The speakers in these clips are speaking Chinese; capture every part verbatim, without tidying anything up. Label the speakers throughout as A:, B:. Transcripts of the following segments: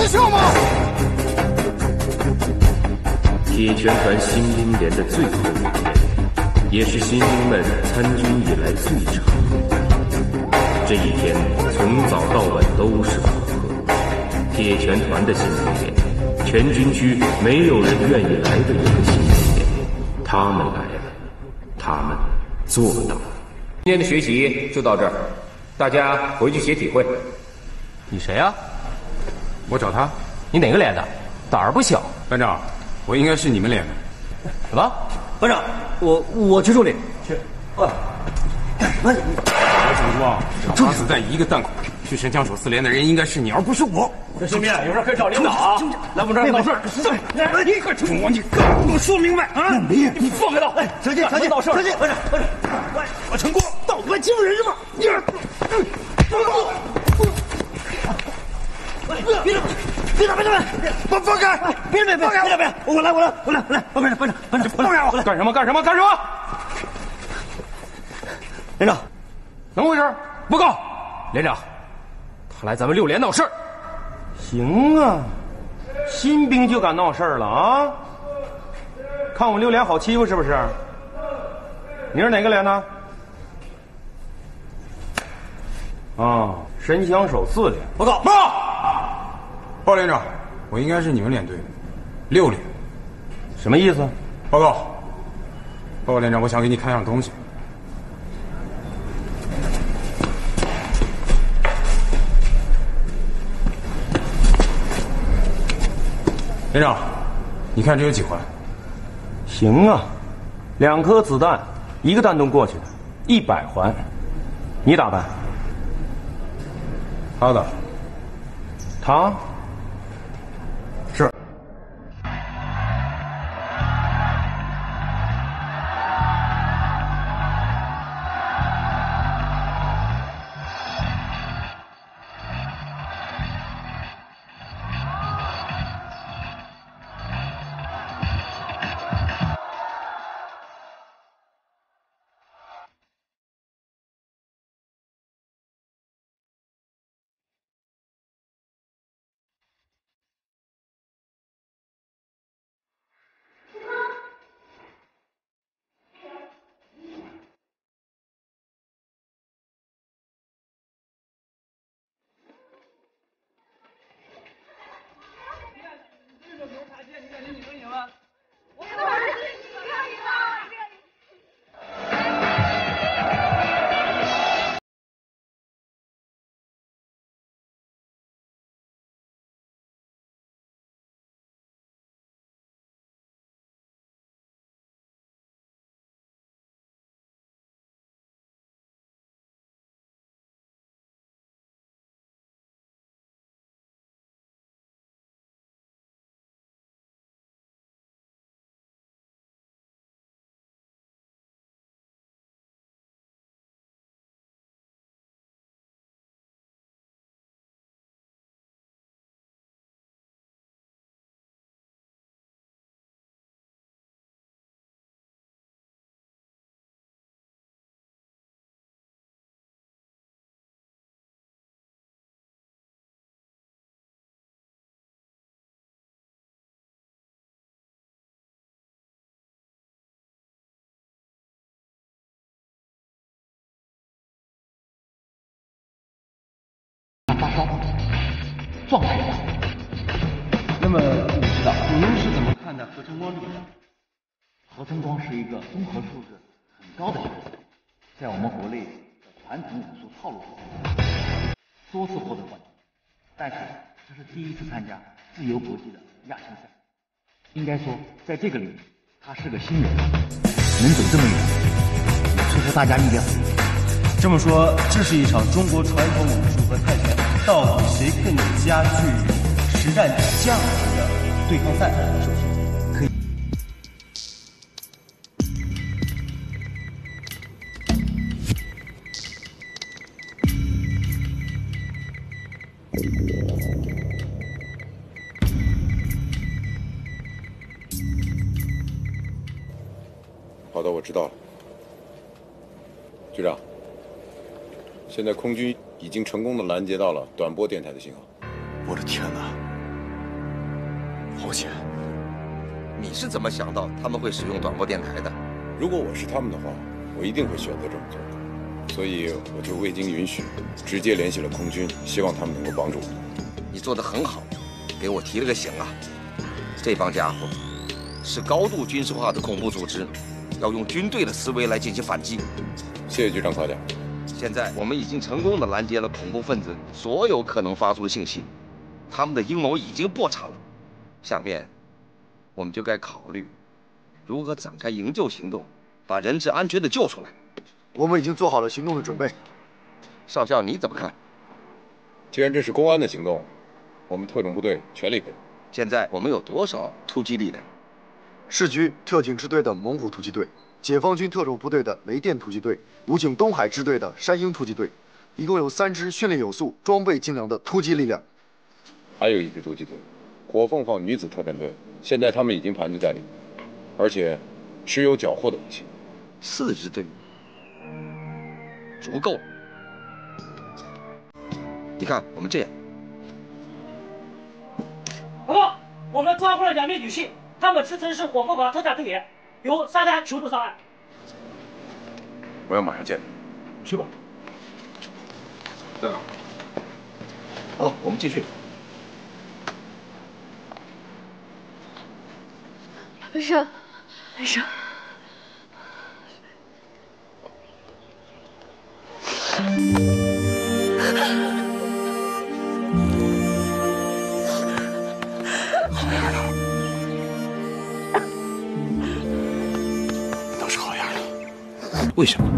A: 玩笑吗？
B: 铁拳团新兵连的最后一天，也是新兵们参军以来最长的。这一天从早到晚都是考核。铁拳团的新兵连，全军区没有人愿意来的一个新兵连，他们来了，他们做到了。
C: 今天的学习就到这儿，大家回去写体会。
D: 你谁啊？
E: 我找他。
D: 你哪个连的？胆儿不小。
E: 班长，我应该是你们连的。
D: 什么？
F: 班长，我我去助理。去。啊，干什么你？
E: 我想说啊，这子弹一个弹孔，去神枪手四连的人应该是你，而不是我。
F: 这兄弟，有事可以找领导啊！来我们这儿闹事儿，你快冲我！你跟我说明白啊！你你放开他！哎，小金，小金，闹事儿！小金，班长，班长，我成功，道德惊人嘛！你，别动，别动，别动，放放开！别别别，别别，我来，我来，我来，我来，班长，班长，班长，放开我！
E: 干什么？干什么？干什么？
F: 连长，
E: 怎么回事？报告，
D: 连长，他来咱们六连闹事儿。
F: 行啊，新兵就敢闹事儿了啊！看我们六连好欺负是不是？你是哪个连的？啊，神枪手四连。
E: 报告，报，报连长，我应该是你们连队的，六连。
F: 什么意思？
E: 报告，报告连长，我想给你看样东西。连长，你看这有几环？
F: 行啊，两颗子弹，一个弹洞过去的，一百环。你打扮？
E: 他的。
F: 他？
E: 是。
G: 发烧，状态良好。那么不知道您是怎么看待合成光这个项目？合成光是一个综合素质很高的项目，在我们国内的传统武术套路中多次获得冠军，但是这是第一次参加自由搏击的亚青赛。应该说，在这个领域，他是个新人，能走这么远，出乎大家意料。
H: 这么说，这是一场中国传统武术和泰拳到底谁更加具实战价值的对抗赛，是不是？可以。
I: 好的，我知道了，局长。现在空军已经成功的拦截到了短波电台的信号。
J: 我的天哪，
H: 好险！
A: 你是怎么想到他们会使用短波电台的？
I: 如果我是他们的话，我一定会选择这么做。所以我就未经允许，直接联系了空军，希望他们能够帮助我。
A: 你做得很好，给我提了个醒啊！这帮家伙是高度军事化的恐怖组织，要用军队的思维来进行反击。
I: 谢谢局长夸奖。
A: 现在我们已经成功的拦截了恐怖分子所有可能发出的信息，他们的阴谋已经破产了。下面，我们就该考虑如何展开营救行动，把人质安全的救出来。
J: 我们已经做好了行动的准备。
A: 少校，你怎么看？
I: 既然这是公安的行动，我们特种部队全力配合。
A: 现在我们有多少突击力量？
J: 市局特警支队的猛虎突击队，解放军特种部队的雷电突击队，武警东海支队的山鹰突击队，一共有三支训练有素、装备精良的突击力量。
I: 还有一支突击队，火凤凰女子特战队，现在他们已经盘踞在里面，而且持有缴获的武器。
A: 四支队伍足够。你看，我们这样。
K: 报告，我们抓获了两名女性，她们自称是火凤凰特战队员，有沙滩求助上岸。
I: 我要马上见。
K: 去吧。
A: 对了。好，我们继续。
L: 没事，没事。
H: 好样的，都是好样的。
E: 为什么？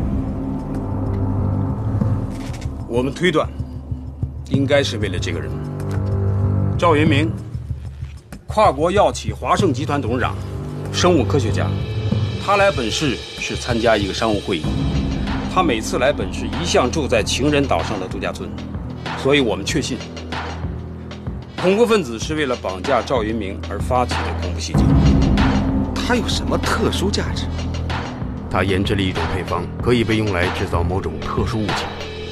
E: 我们推断，应该是为了这个人，赵云明，跨国药企华盛集团董事长，生物科学家。他来本市是参加一个商务会议。他每次来本市一向住在情人岛上的度假村，所以我们确信，恐怖分子是为了绑架赵云明而发起的恐怖袭击。
A: 他有什么特殊价值？
M: 他研制了一种配方，可以被用来制造某种特殊物品。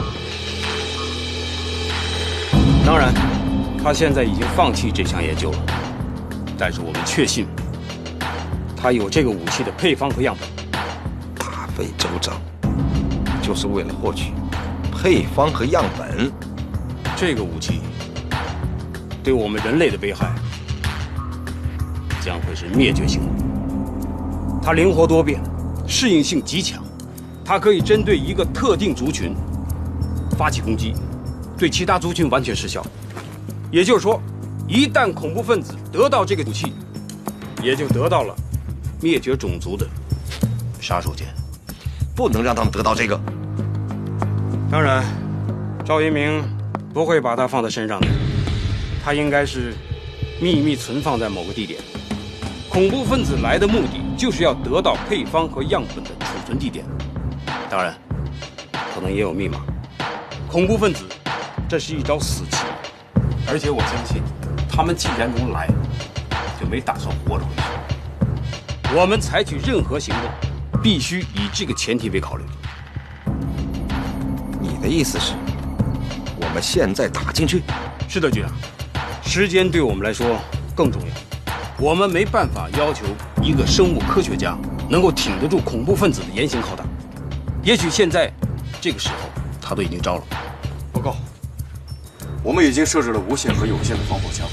E: 当然，他现在已经放弃这项研究了，但是我们确信，他有这个武器的配方和样本。
A: 大费周章。就是为了获取配方和样本。
E: 这个武器对我们人类的危害将会是灭绝性的。它灵活多变，适应性极强，它可以针对一个特定族群发起攻击，对其他族群完全失效。也就是说，一旦恐怖分子得到这个武器，也就得到了灭绝种族的杀手锏。
A: 不能让他们得到这个。
E: 当然，赵云明不会把它放在身上的，他应该是秘密存放在某个地点。恐怖分子来的目的就是要得到配方和样本的储存地点，当然，可能也有密码。恐怖分子，这是一招死棋，而且我相信，他们既然能来，就没打算活着回去。我们采取任何行动。必须以这个前提为考虑。
A: 你的意思是，我们现在打进去？
E: 是的，局长。时间对我们来说更重要。我们没办法要求一个生物科学家能够挺得住恐怖分子的严刑拷打。也许现在这个时候他都已经招了。
H: 报告，我们已经设置了无线和有线的防火墙。